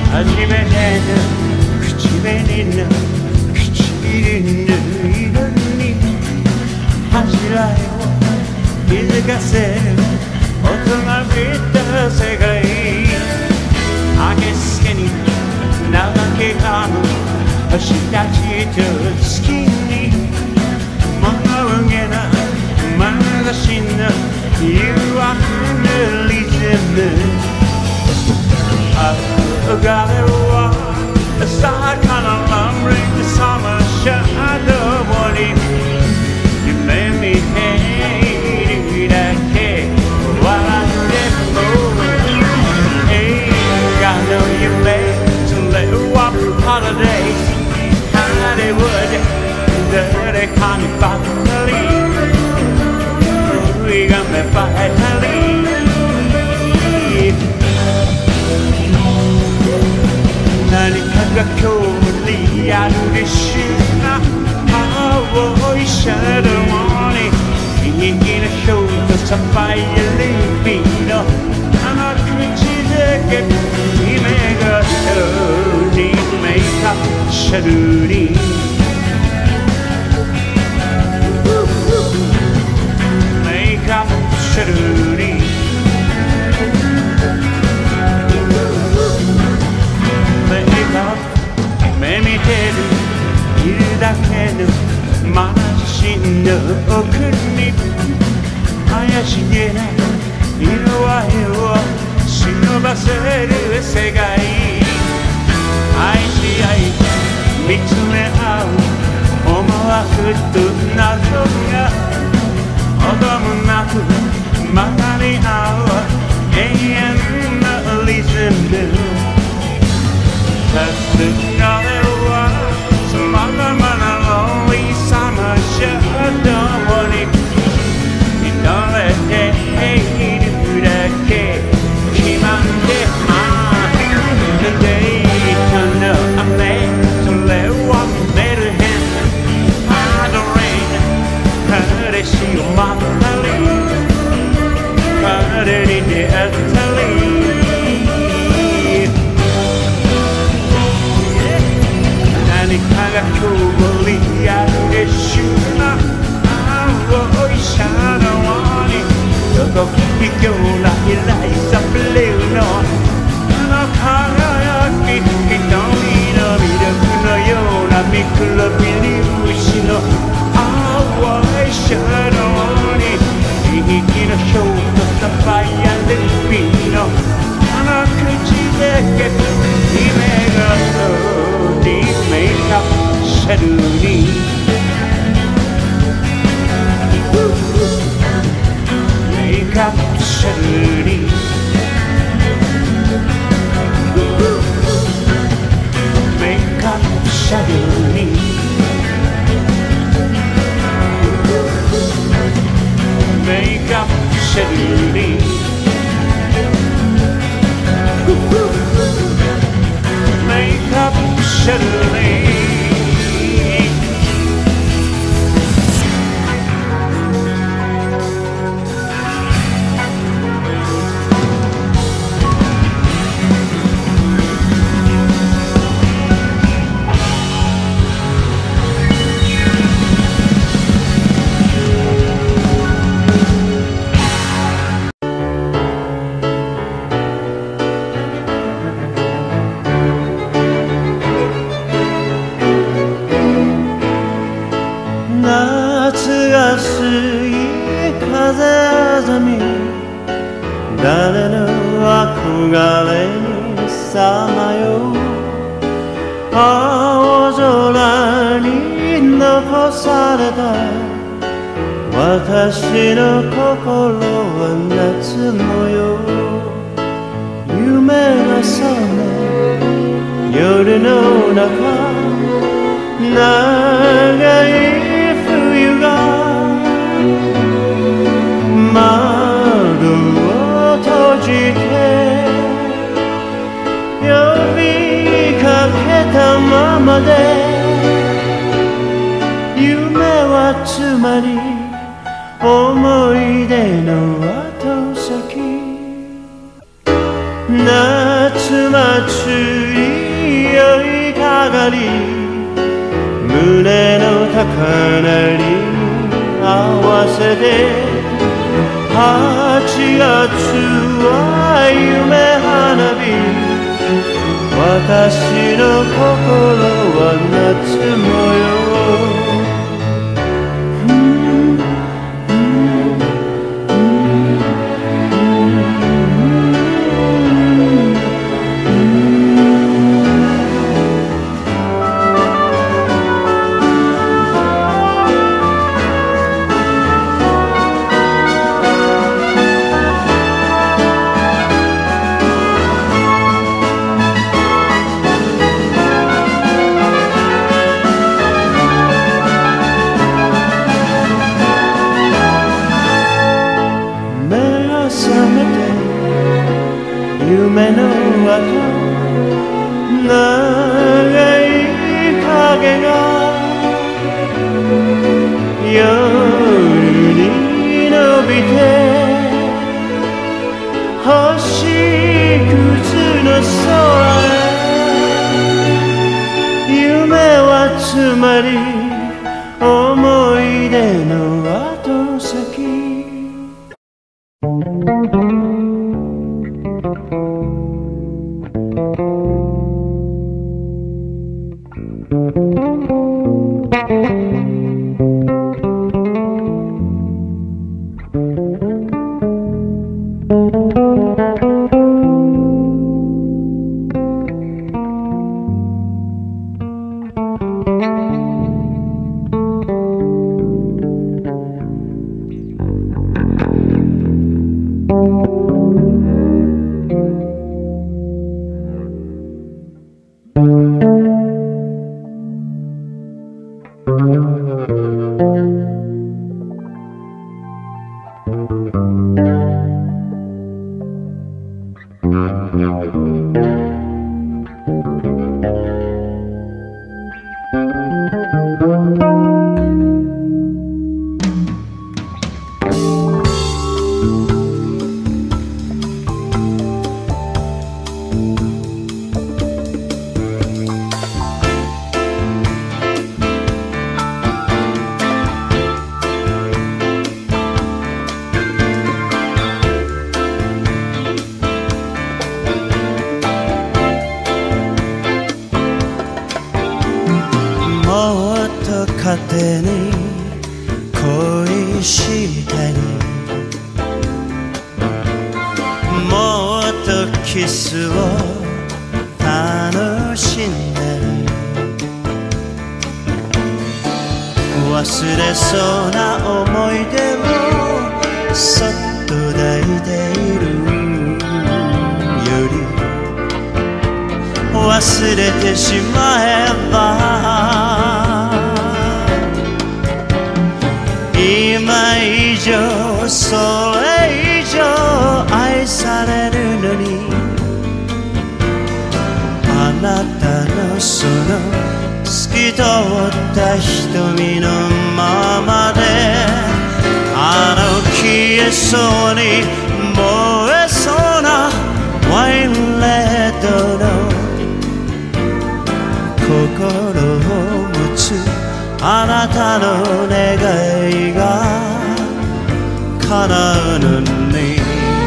初めての口紅の唇の色に恥じらいを気づかせる大人びた世界あけすけに長けあの星たちと月に物憂げな眼差しの誘惑のリズム憧れはさから守るサマーシャドウに夢見ているだけ笑っても映画の夢それはパラダイスハリウッド誰かにばったり上が芽生えたり何かが今日リアルでしな青いシャドウに右のショートサファイアルビーのあの口だけ夢がそうにメイクアップシャドウにメイクアップシャドウに目見てるいるだけの眼差しの奥に怪しげな色合いを忍ばせる世界愛し合い見つめ合う思惑と謎が音もなく曲がり合う永遠のリズム黄昏はさまざまなローリーサマーシャドウに見とれているだけ決まってますデートの雨それはメルヘンハードレイン彼氏を待ったり彼に出会ったり何かが今日リアルでしゅな青いシャドウにどこか微妙なイライザブルーのあの輝き瞳の魅力のようなミクロ微粒子の青いシャドウに右のショートサファイアルビーのあの口だけ夢がそうにメイクアップシャドウにメイクアップシャドウにメイクアップシャドウにメイクアップシャドウにメイクアップシャドウに夏が過ぎ風あざみ誰の憧れにさまよう青空に残された私の心は夏模様夢が覚め夜の中長い冬が窓を閉じて呼びかけたままで夢はつまり思い出の後先夏祭りり胸の高鳴り合わせて8月は夢花火私の心は夏模様夢の後長い影が夜に伸びて星屑の空へ夢はつまり思い出の後先勝手に恋したりもっとキスを楽しんでる忘れそうな思い出をそっと抱いているより忘れてしまえば今以上それ以上愛されるのにあなたのその透き通った瞳のままであの消えそうに燃えそうなワインレッドの心を持つあなたの願いが叶うのに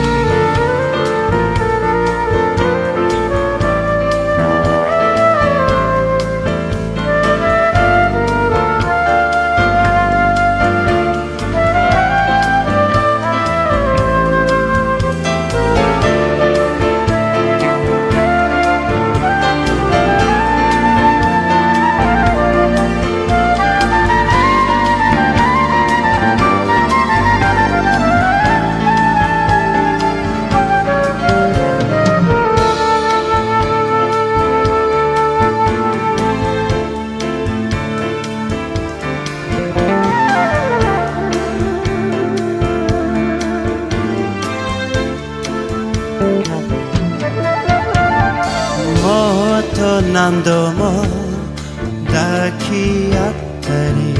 何度も抱き合ったり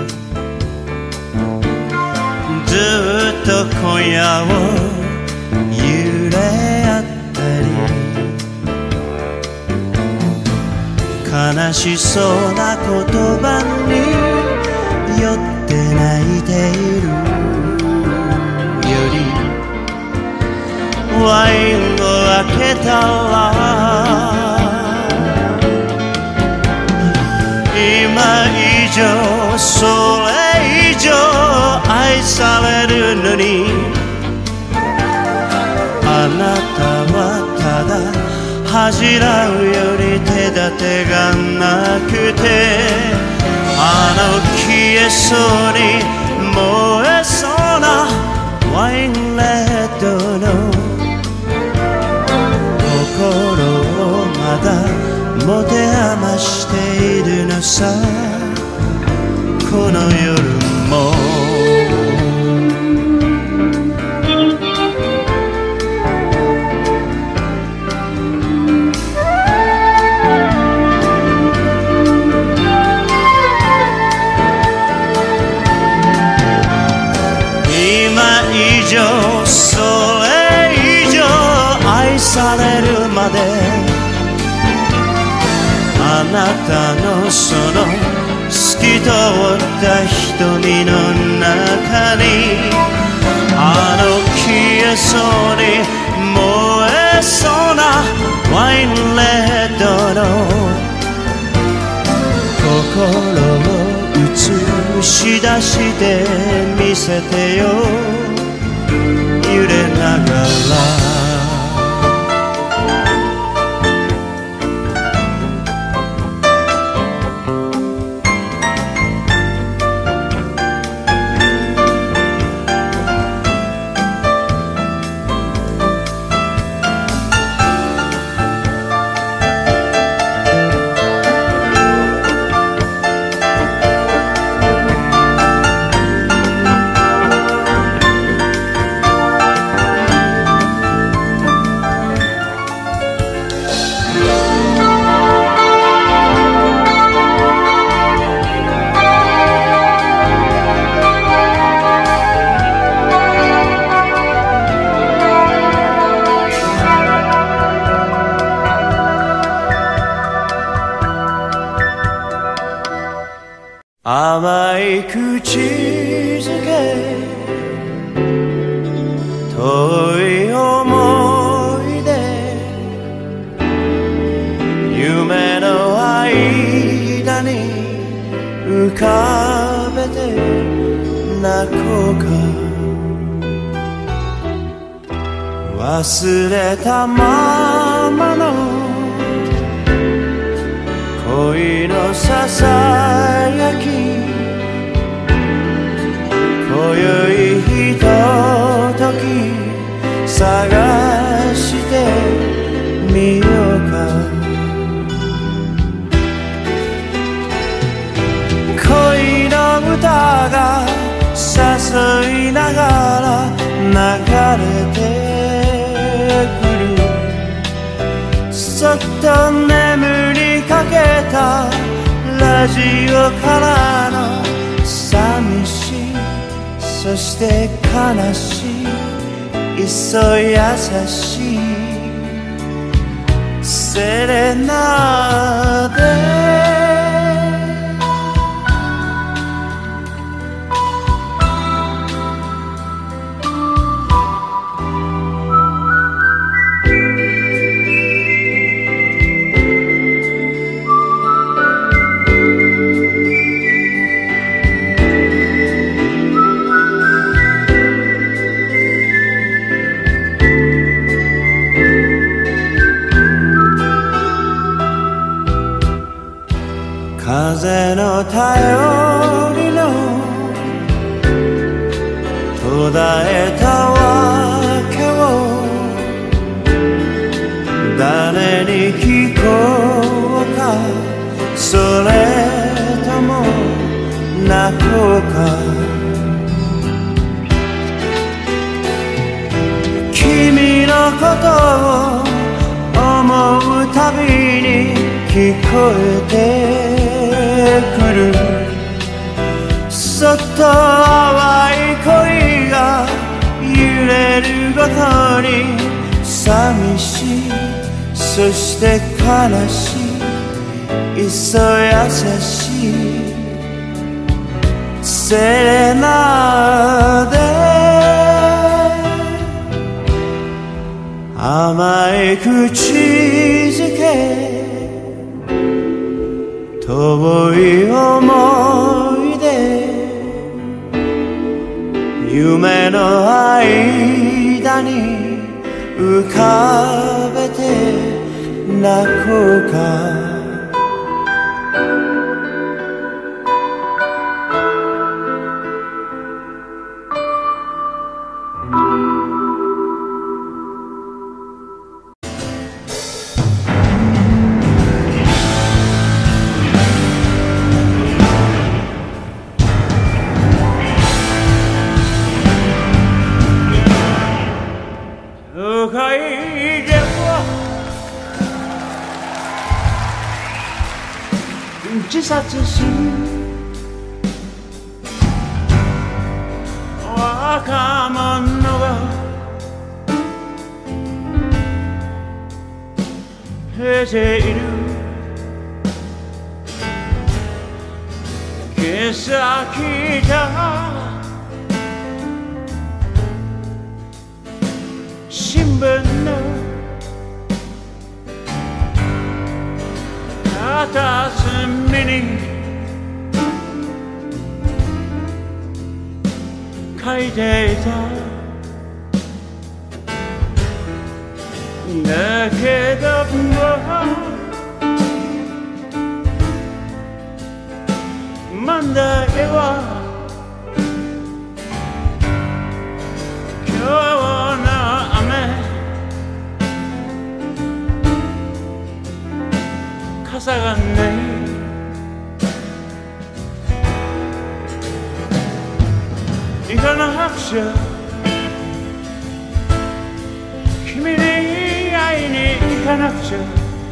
ずっと今夜を揺れ合ったり悲しそうな言葉に酔って泣いているよりワインを開けたら今以上それ以上愛されるのにあなたはただ恥じらうより手立てがなくてあの消えそうに燃えそうなワインレッドの心をまだ持て余しているのさこの夜もそれ以上愛されるまであなたのその透き通った瞳の中にあの消えそうに燃えそうなワインレッドの心を映し出してみせてよ揺れながら甘い口づけ遠い思い出夢の間に浮かべて泣こうか忘れたままの恋のささやき今宵ひととき探してみようか恋の歌が誘いながら流れてくるそっと眠りかけたラジオからの寂しいそして悲しいいっそ優しいセレナーデ風の頼りの途絶えたわけを誰に聞こうかそれとも泣こうか君のことを思うたびに聞こえてくるそっと淡い恋が揺れるごとに寂しいそして悲しいいっそ優しいセレナーデ甘い口づけ遠い思い出夢の間に浮かべて泣こうか自殺する若者が増えている今朝来た新聞の片隅に書いていただけど問題は今日の雨傘がない行かなくちゃ君に会いに行かなくちゃ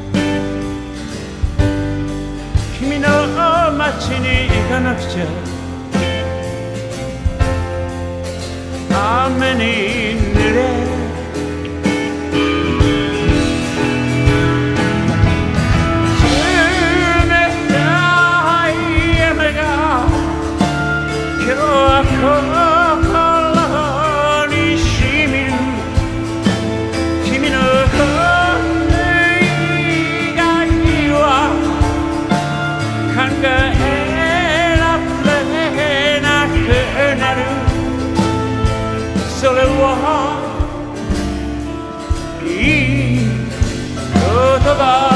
君の街に行かなくちゃ雨に濡れ心にしみる君の願いは考えられなくなるそれはいい言葉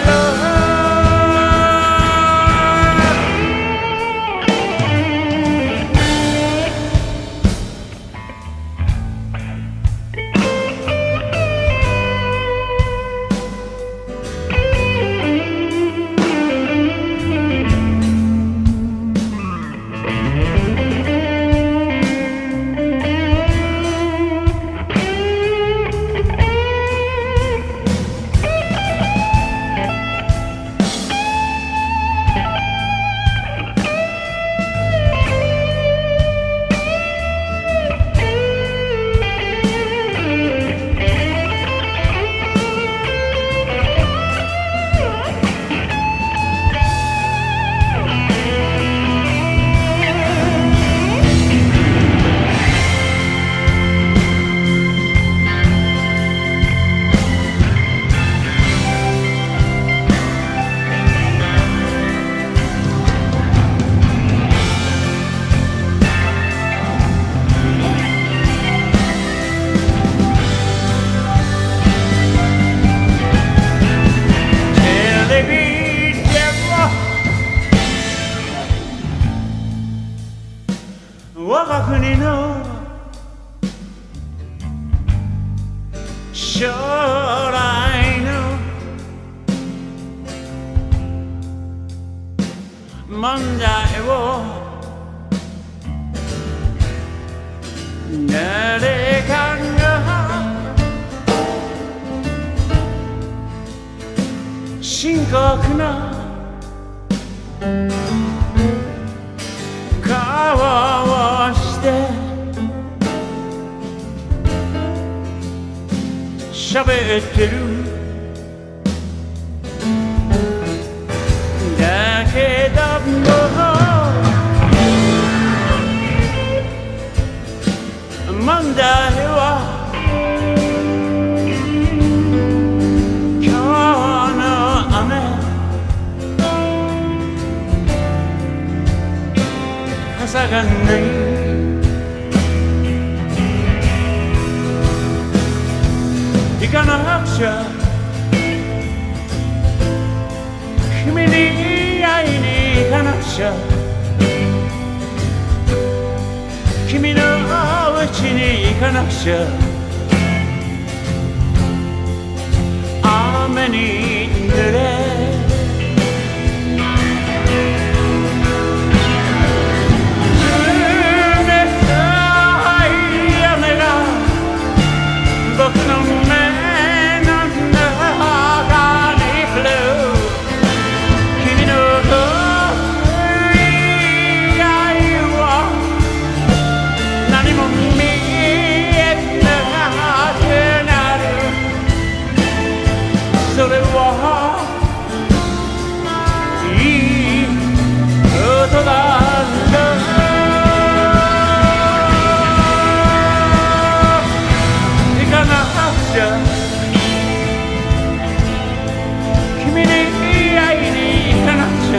我が国の将来の問題を誰かが深刻な顔をして喋ってる傘がない行かなくちゃ君に会いに行かなくちゃ君の家に行かなくちゃ雨に濡れ僕の目の中に降る君の以外は何も見えなくなるそれはいいことだ君に会いに行かなくちゃ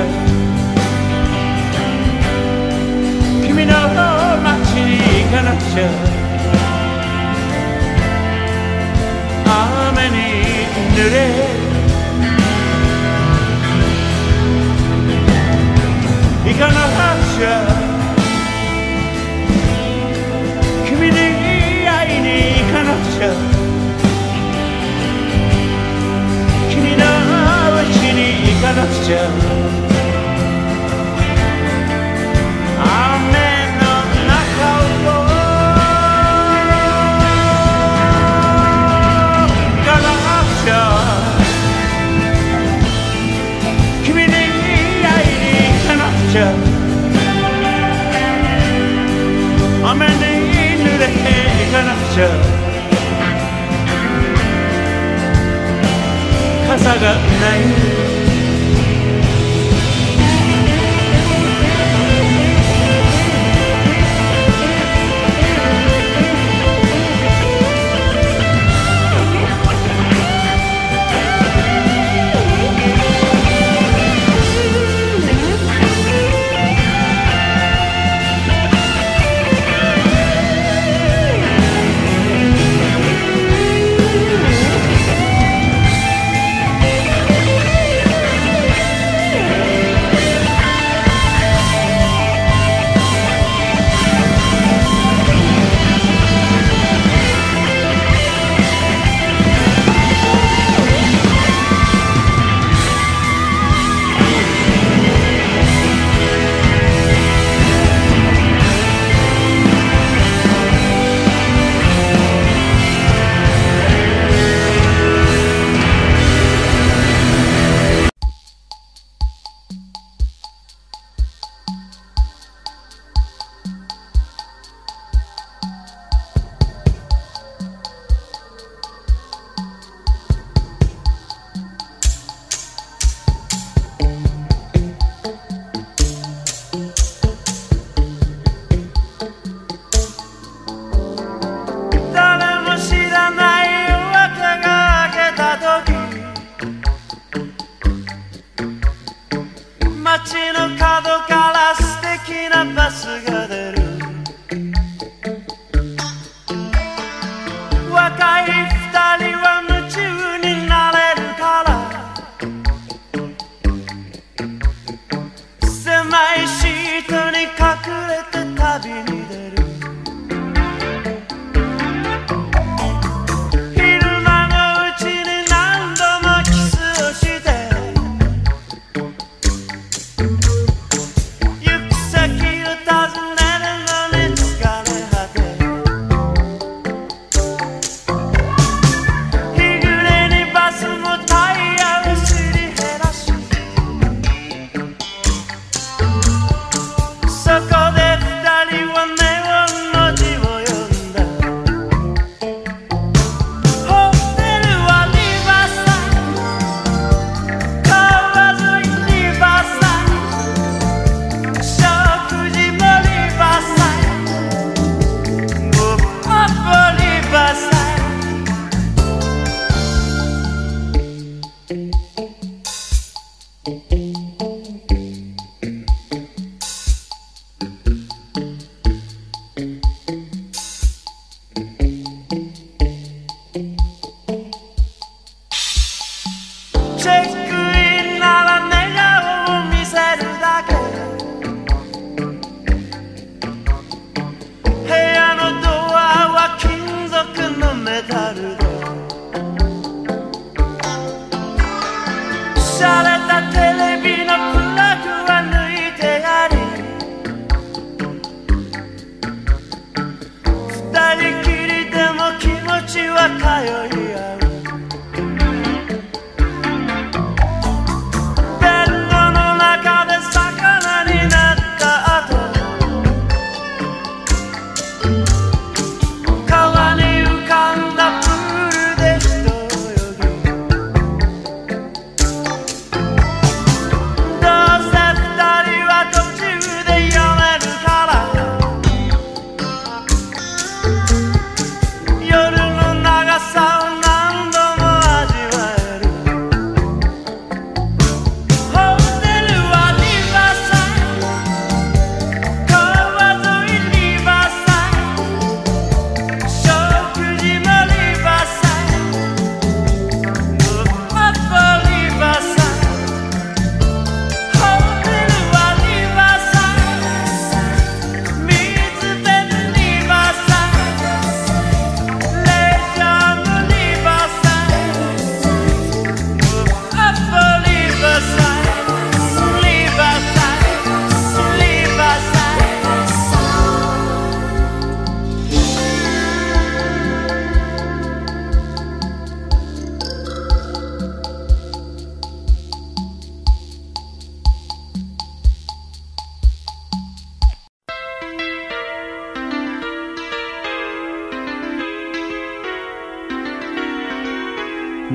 君の街に行かなくちゃ雨に濡れ行かなくちゃ君に会いに行かなくちゃ行かなくちゃ雨の中を行かなくちゃ君に会いに行かなくちゃ雨に濡れて行かなくちゃ傘がない街の角から素敵なバスが出る若い二人は夢中になれるから狭いシートに隠れて旅に出る昼間のうちに何度もキスをして行く先を尋ねるのに疲れ果て日暮れにバスもタイヤをすり減らしそこで二人はネオンの字を読んだホテルはリバーサイド川沿いリバーサイド食事もリバーサイドもうパパリバーサイド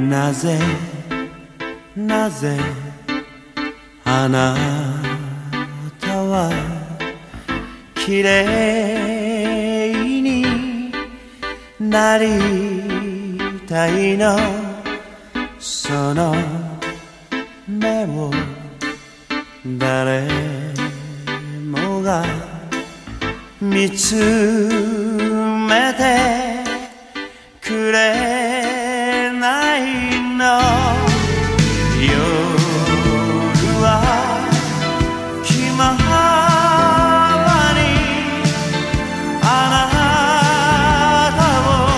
なぜなぜあなたは綺麗になりたいの、その目を誰もが見つめてくれないの。夜は気ままにあなた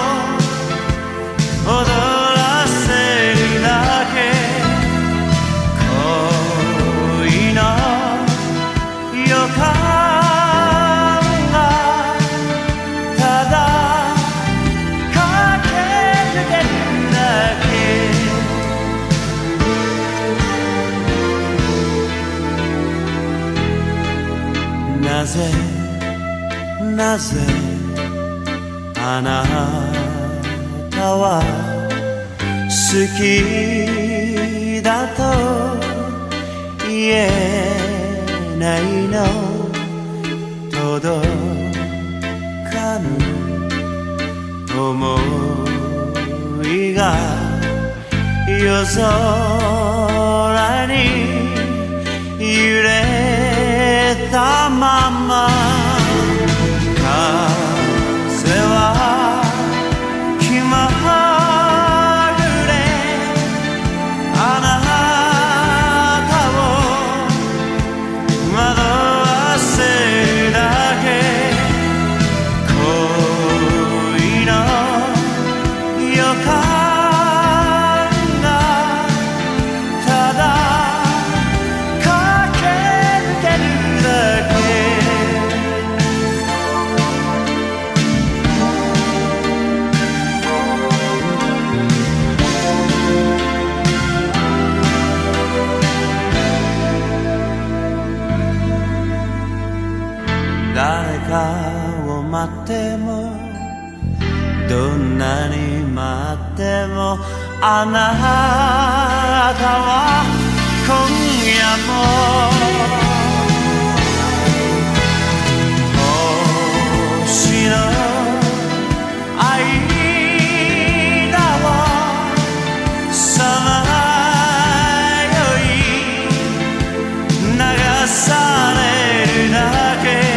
を踊らせるだけ、恋の予感がただ駆け抜けるだけ。なぜなぜあなたは好きだと言えないの。届かぬ想いが夜空に揺れたまま、風は気まぐれあなたを惑わせるだけ、恋の予感がただ駆け抜けるだけ。誰かを待ってもどんなに待ってもあなたは今夜も星の間をさまよい流されるだけ。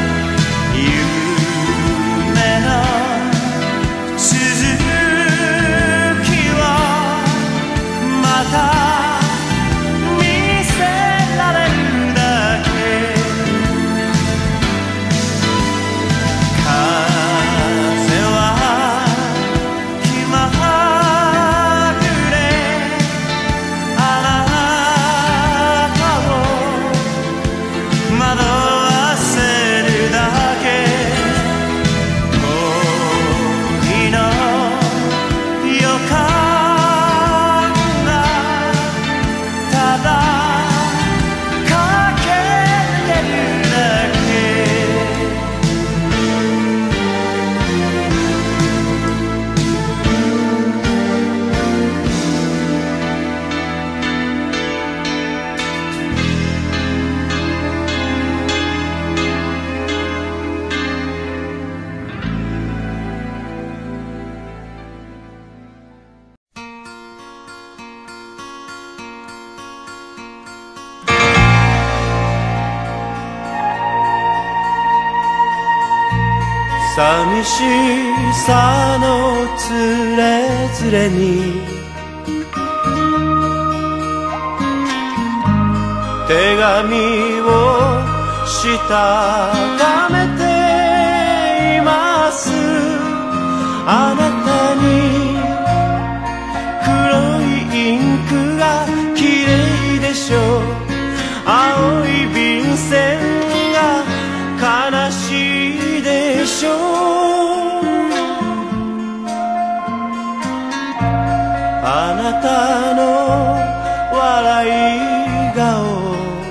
寂しさのつれづれに手紙をしたためています。あなたに黒いインクが綺麗でしょう。青い便箋が悲しいでしょう。あなたの笑い顔、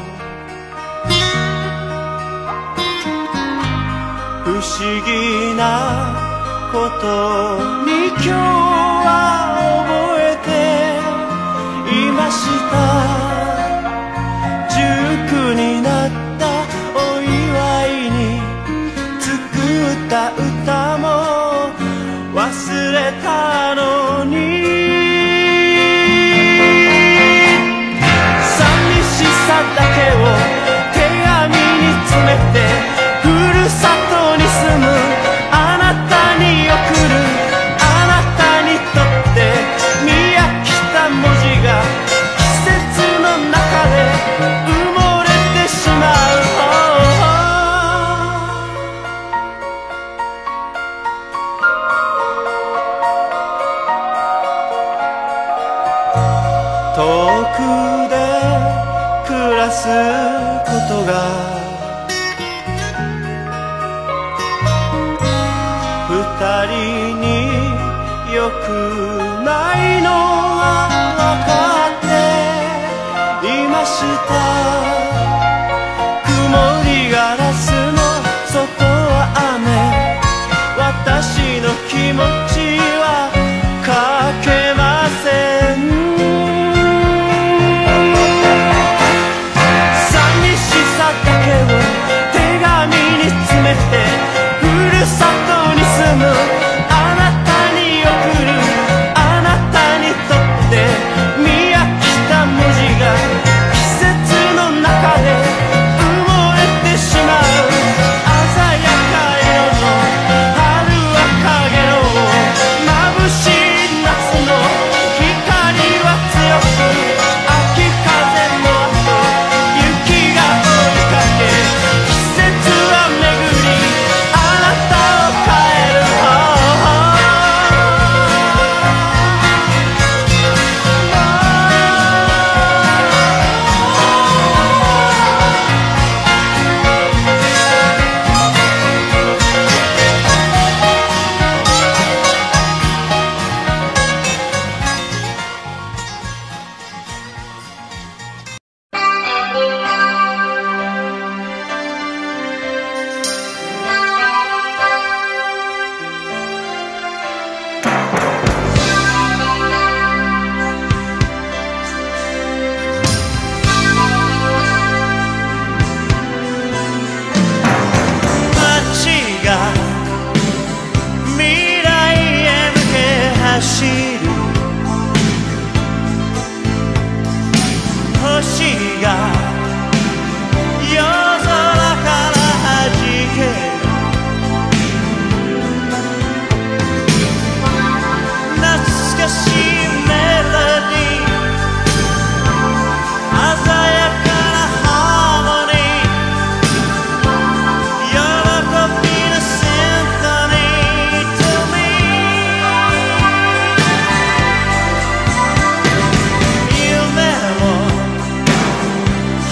不思議なことに今日は覚えて埋もれてしまう。遠くで暮らすことが二人によくないのは分かっていました。曇りガラスの外は雨、私の気持ちは書けません。手紙に詰めてふるさとに住むあなたに送る。あなたにとって見飽きた文字が季節の中で埋もれてしまう。鮮やか色の春は影の眩しい夏の光は強く、秋風の後雪が追いかけ、季節は巡りあなたを変える。星が夜空からはじける。懐かしいメロディー、鮮やかなハーモニー、喜びのシンフォニー to me。 夢も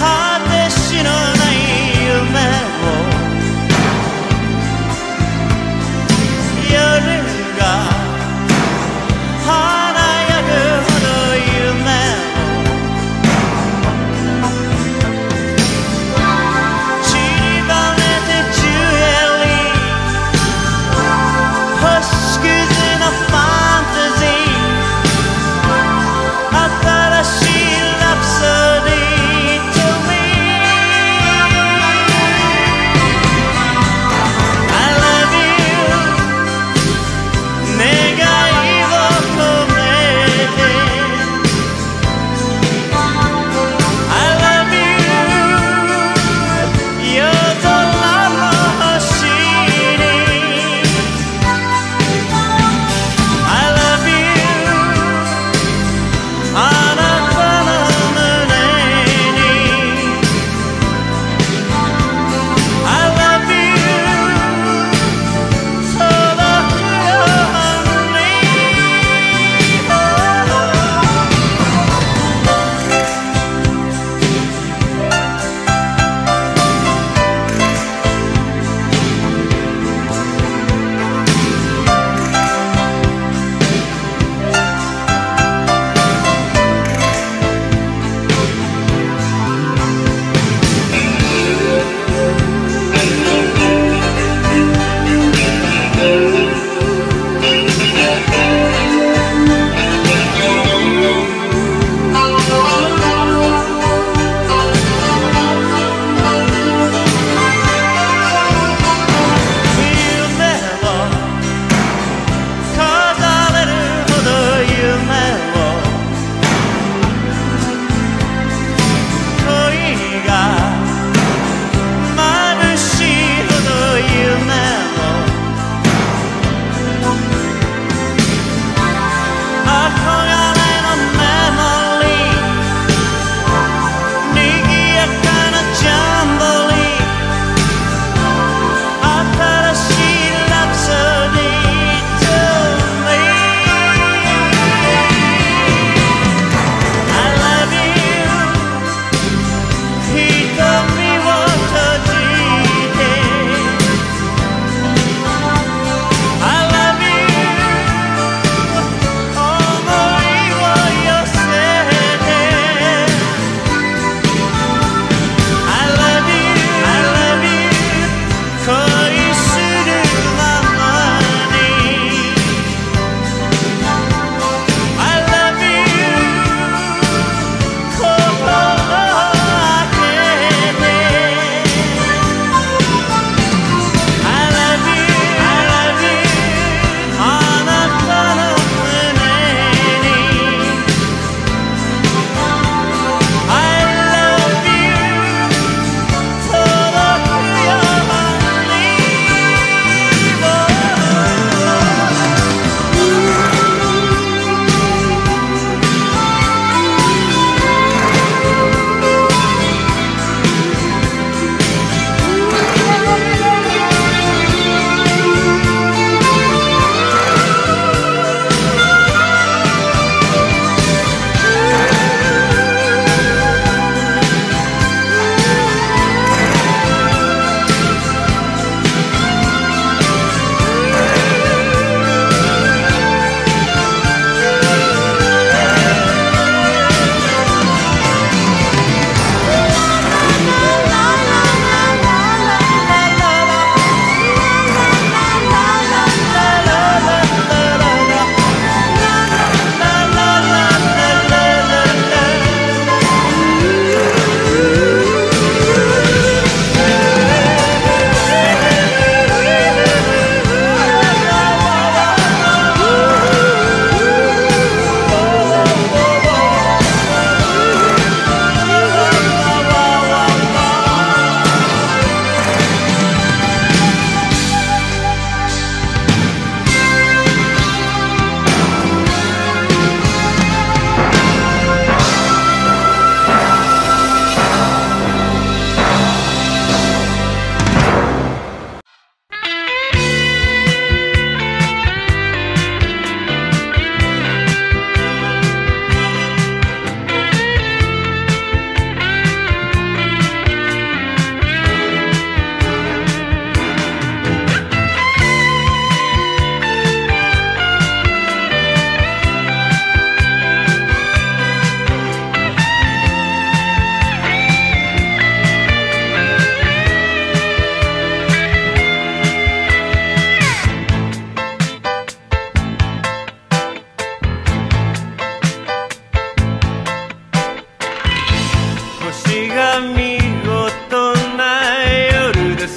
は見事な夜です。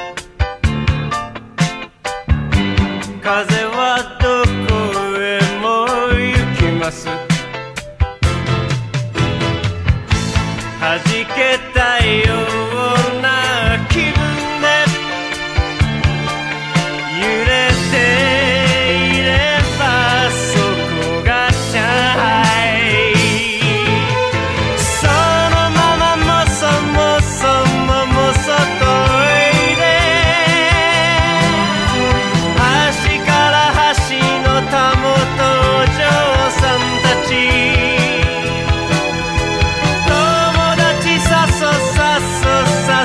風はどこへも行きます。弾けたような気分で揺れていればそこが上海。そのままもそもそももそといで端から端のたもとお嬢さんたちさそさそさ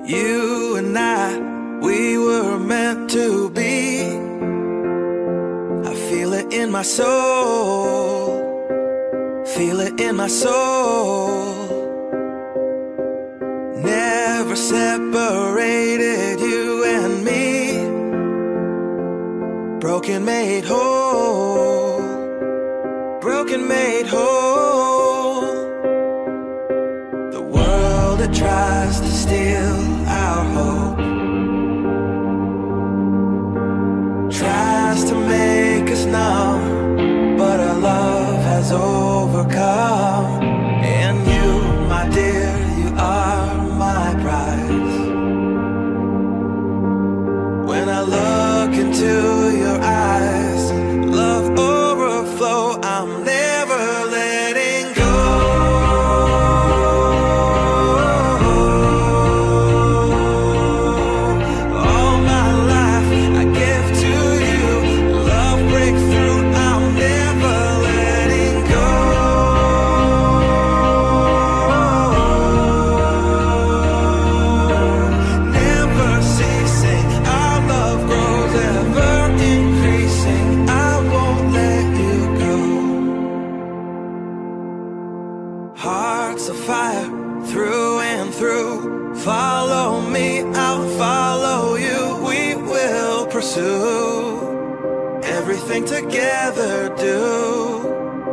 You and I, we were meant to be. I feel it in my soul, feel it in my soul. Never separated, you and me. Broken made whole, broken made whole. The world that tries to steal our hope tries to make us numb, but our love has overcome. And you, my dear, you are my prize. When I look into your eyes, love overflow, I'm never letting go. All my life I give to you, love breakthrough, I'm never letting go. Never ceasing, our love grows ever increasing. I won't let you go. Hearts of fire through and through. Follow me, I'll follow you. We will pursue everything together, do.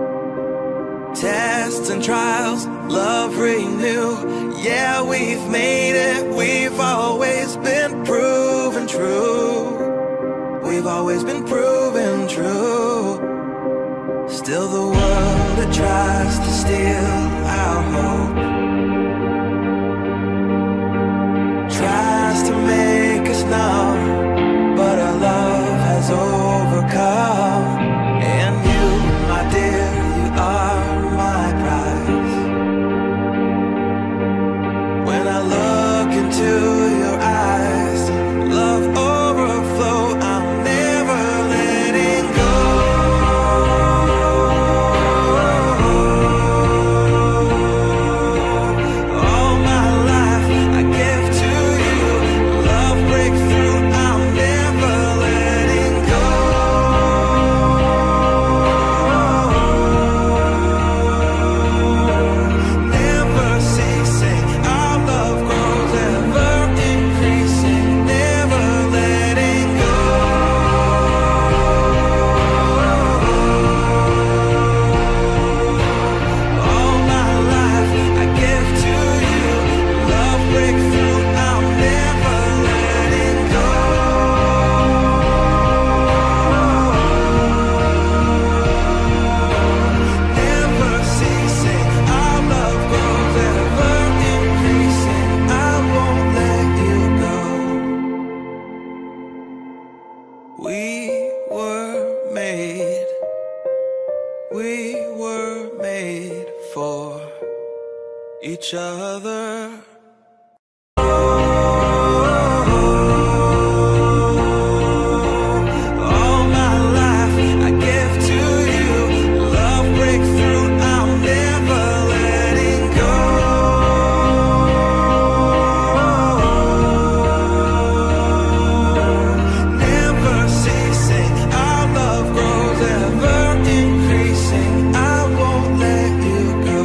Tests and trials, love renew. Yeah, we've made it, we've always been proven true. We've always been proven true. Still the world that tries to steal our hope tries to make us numb, but our love has overcome. And you, my dear, you are my prize. When I look into your eyes, love overflow, I'm never letting go. All my life I give to you, love breakthrough, I'm never letting go. Never ceasing, our love grows ever increasing, never letting go. All my life I give to you, love breakthrough, I'm never letting go. Never ceasing, our love grows ever increasing. I won't let you go. We were made for each other. All my life I give to you, love breakthrough, I'm never letting go. Never ceasing, our love grows ever increasing. I won't let you go.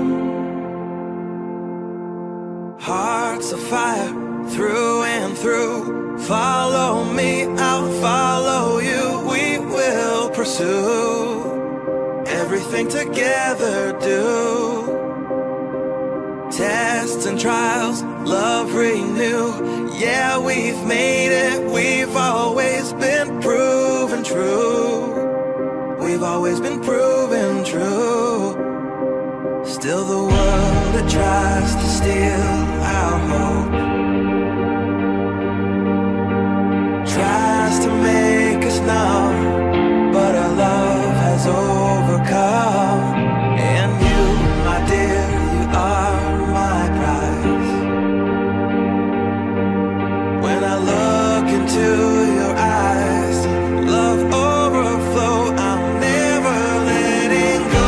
Hearts of fire through and through. Follow me, I'll follow you. We will pursue everything together, do. Tests and trials, love renew. Yeah, we've made it, we've always been proven true. We've always been proven true. Still the world that tries to steal our hope tries to make us numb, but our love has overcome. And you, my dear, you are my prize. When I look into your eyes, love overflow, I'm never letting go.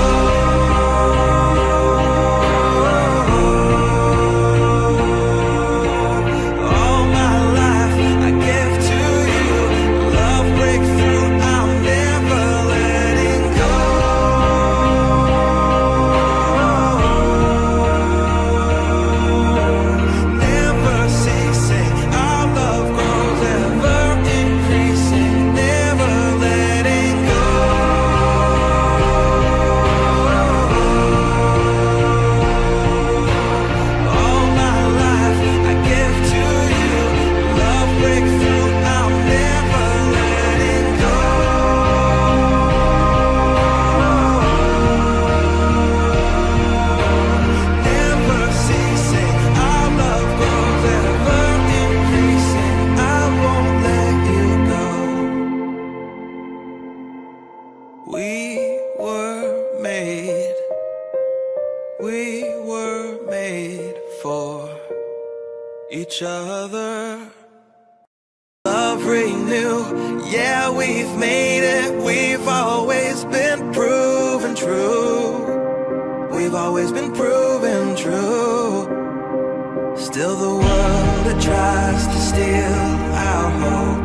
renew. Yeah, we've made it, we've always been proven true. We've always been proven true. Still the world that tries to steal our hope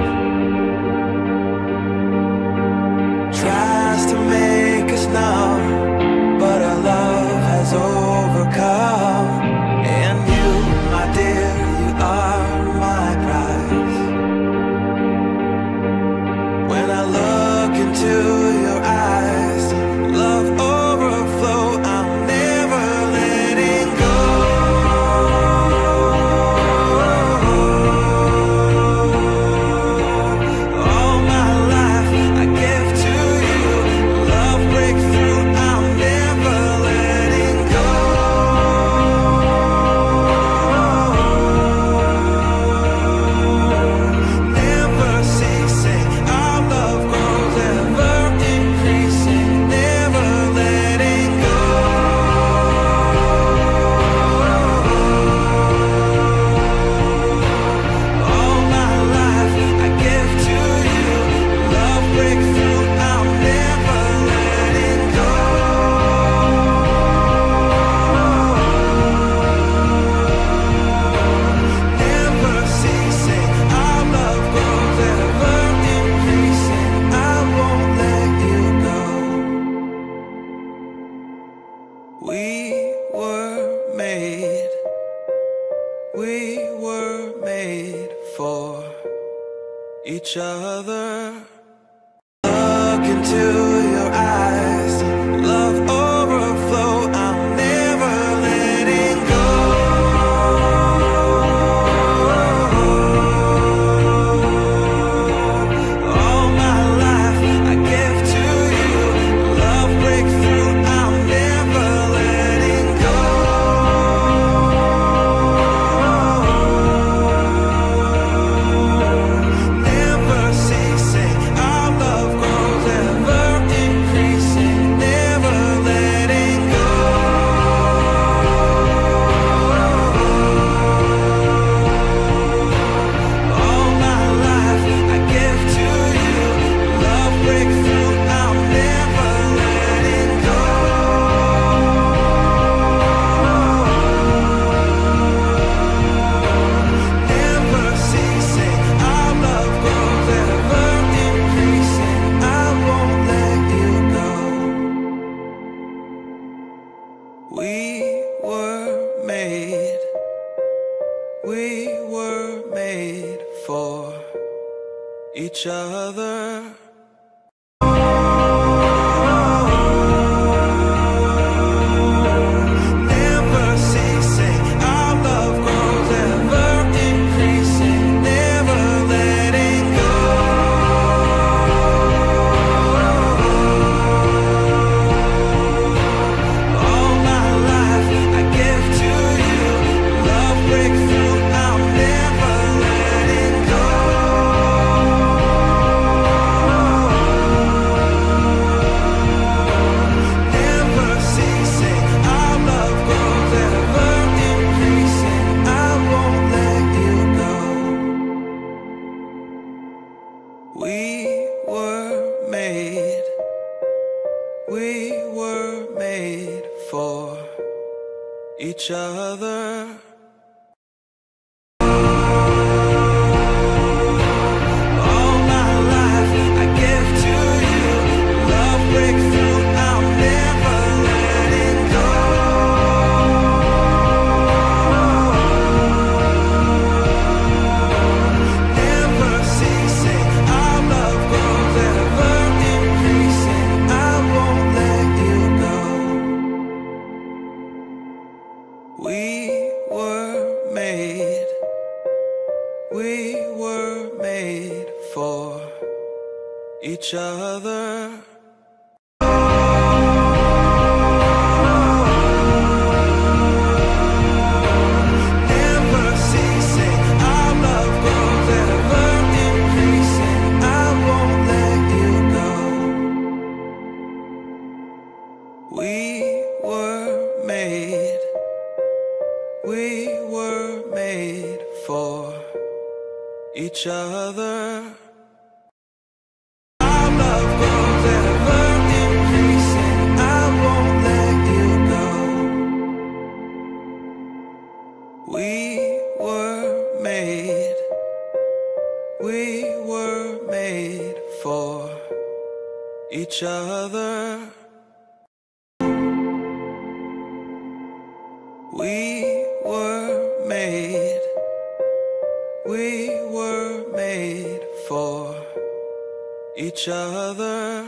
tries to make us numb, but our love has overcome. And you, my dear, you are my prize. When I look into your eyes, love overflow, I'm never letting go. All my life I give to you, love breakthrough, I'm never letting go. Never ceasing, our love grows ever increasing, never letting go. All my life I give to you, love breakthrough, I'm never letting go. Never ceasing, our love grows ever increasing, I won't let you go. We were made for each other. Look into your eyes, love overflow, I'm never letting go. All my life I give to you, love breakthrough, I'm never letting go. Never ceasing, our love grows ever increasing, never letting go. All my life I give to you, love breakthrough, I'm never letting go. Never ceasing, our love grows ever increasing, I won't let you go. We were made for each other. Never ceasing, our love grows ever increasing, never letting go. All my life I give to you, love breakthrough, I'm never letting go. Never ceasing, our love grows ever increasing, I won't let you go. We were made for each other. All my life I give to you, love breakthrough, I'm never letting go. Never ceasing, our love grows ever increasing, I won't let you go. We were made for each other. Never ceasing, our love grows ever increasing, I won't let you go. We were made for each other. each other. We were made for each other.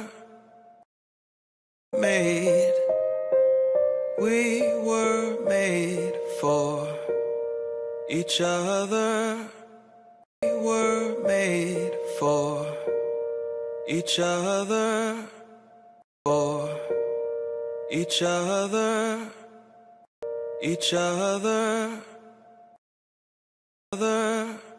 We were made for each other. We were made for each other. For each other. Each other.